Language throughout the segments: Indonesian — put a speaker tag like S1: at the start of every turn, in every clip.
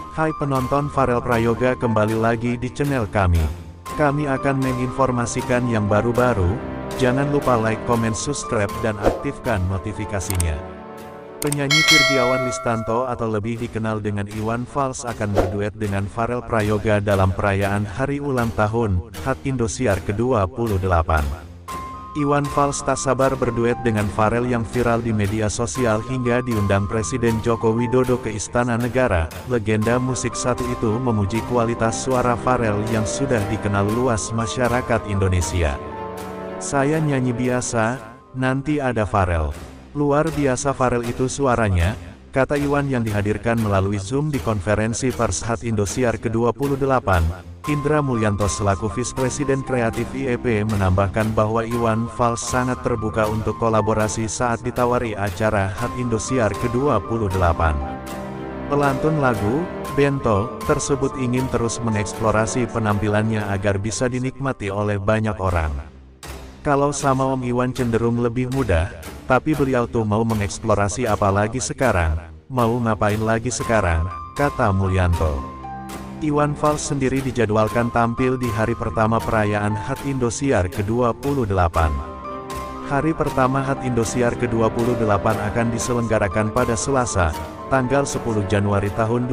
S1: Hai penonton Farel Prayoga, kembali lagi di channel kami. Kami akan menginformasikan yang baru-baru. Jangan lupa like, comment, subscribe, dan aktifkan notifikasinya. Penyanyi Firgiawan Listanto atau lebih dikenal dengan Iwan Fals akan berduet dengan Farel Prayoga dalam perayaan hari ulang tahun HUT Indosiar ke-28. Iwan Fals tak sabar berduet dengan Farel yang viral di media sosial hingga diundang Presiden Joko Widodo ke Istana Negara. Legenda musik satu itu memuji kualitas suara Farel yang sudah dikenal luas masyarakat Indonesia. "Saya nyanyi biasa, nanti ada Farel. Luar biasa Farel itu suaranya," kata Iwan yang dihadirkan melalui Zoom di konferensi pers HUT Indosiar ke-28. Indra Mulyanto selaku Vice Presiden Kreatif IEP menambahkan bahwa Iwan Fals sangat terbuka untuk kolaborasi saat ditawari acara HUT Indosiar ke-28. Pelantun lagu, Bento, tersebut ingin terus mengeksplorasi penampilannya agar bisa dinikmati oleh banyak orang. "Kalau sama Om Iwan cenderung lebih mudah, tapi beliau tuh mau mengeksplorasi apa lagi sekarang, mau ngapain lagi sekarang," kata Mulyanto. Iwan Fals sendiri dijadwalkan tampil di hari pertama perayaan HUT Indosiar ke-28. Hari pertama HUT Indosiar ke-28 akan diselenggarakan pada Selasa, tanggal 10 Januari tahun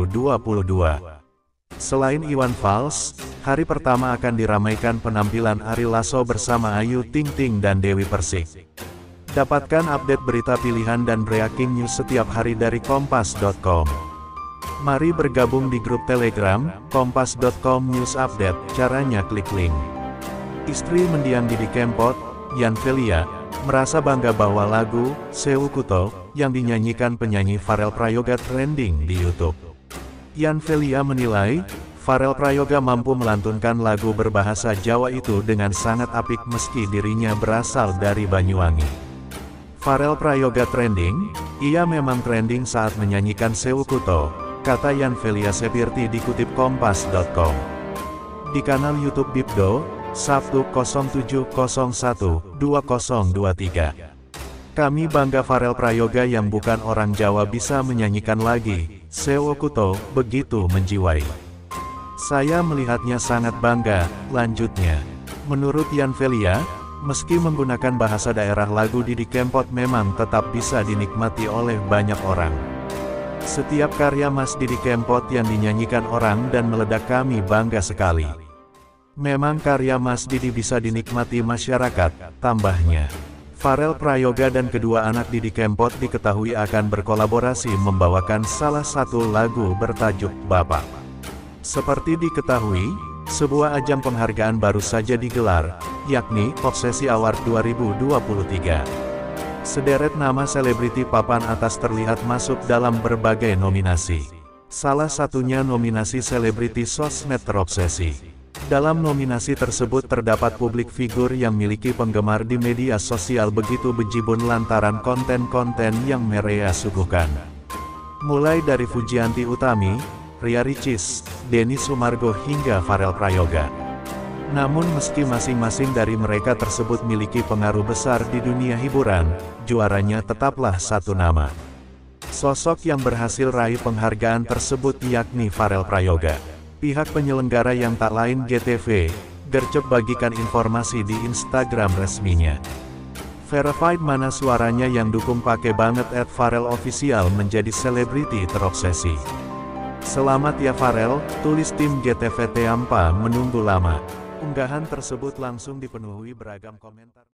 S1: 2022. Selain Iwan Fals, hari pertama akan diramaikan penampilan Ari Lasso bersama Ayu Ting Ting dan Dewi Persik. Dapatkan update berita pilihan dan breaking news setiap hari dari kompas.com. Mari bergabung di grup Telegram, kompas.com News Update. Caranya klik link. Istri mendiang Didi Kempot, Yan Felia, merasa bangga bahwa lagu Sewu Kuto yang dinyanyikan penyanyi Farel Prayoga trending di YouTube. Yan Felia menilai, Farel Prayoga mampu melantunkan lagu berbahasa Jawa itu dengan sangat apik meski dirinya berasal dari Banyuwangi. Farel Prayoga trending, ia memang trending saat menyanyikan Sewu Kuto, kata Yan Felia Sepirti dikutip kompas.com. Di kanal YouTube Bibdo, Sabtu 07.01.2023. "Kami bangga Farel Prayoga yang bukan orang Jawa bisa menyanyikan lagi Sewu Kuto begitu menjiwai. Saya melihatnya sangat bangga," lanjutnya. Menurut Yan Felia, meski menggunakan bahasa daerah, lagu Didi Kempot memang tetap bisa dinikmati oleh banyak orang. "Setiap karya Mas Didi Kempot yang dinyanyikan orang dan meledak, kami bangga sekali. Memang karya Mas Didi bisa dinikmati masyarakat," tambahnya. Farel Prayoga dan kedua anak Didi Kempot diketahui akan berkolaborasi membawakan salah satu lagu bertajuk Bapak. Seperti diketahui, sebuah ajang penghargaan baru saja digelar, yakni Obsesi Award 2023. Sederet nama selebriti papan atas terlihat masuk dalam berbagai nominasi. Salah satunya nominasi selebriti sosmed terobsesi. Dalam nominasi tersebut terdapat publik figur yang miliki penggemar di media sosial begitu bejibun lantaran konten-konten yang mereka suguhkan. Mulai dari Fujianti Utami, Ria Ricis, Denny Sumargo hingga Farel Prayoga. Namun meski masing-masing dari mereka tersebut miliki pengaruh besar di dunia hiburan, juaranya tetaplah satu nama. Sosok yang berhasil raih penghargaan tersebut yakni Farel Prayoga. Pihak penyelenggara yang tak lain GTV, gercep bagikan informasi di Instagram resminya. Verified mana suaranya yang dukung pakai banget @FarelOfficial menjadi selebriti terobsesi. "Selamat ya Farel," tulis tim GTV tanpa menunggu lama. Unggahan tersebut langsung dipenuhi beragam komentar.